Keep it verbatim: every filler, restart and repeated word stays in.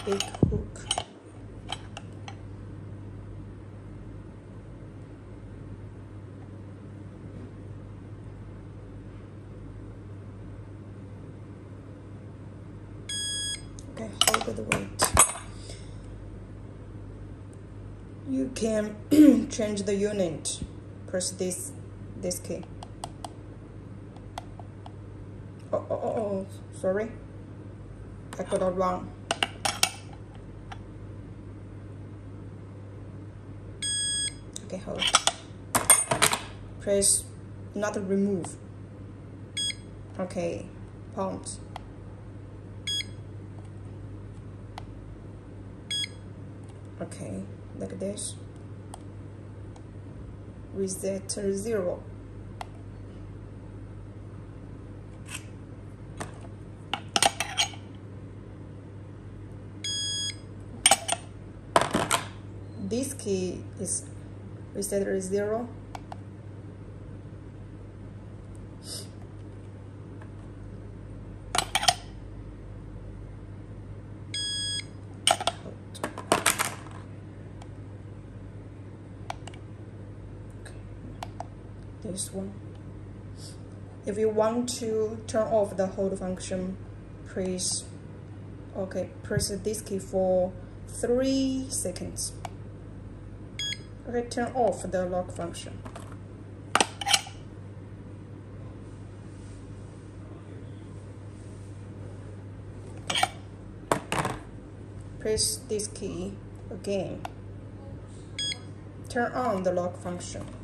big hook. Okay, hold the weight. You can change the unit. Press this this key. Oh, oh, oh, oh, sorry. I got it wrong. Okay, hold. Press not remove. Okay, pounds. Okay, like this. Reset to zero. This key is reset to zero. This one. If you want to turn off the hold function, press okay, press this key for three seconds. Okay, turn off the lock function. Press this key again. Turn on the lock function.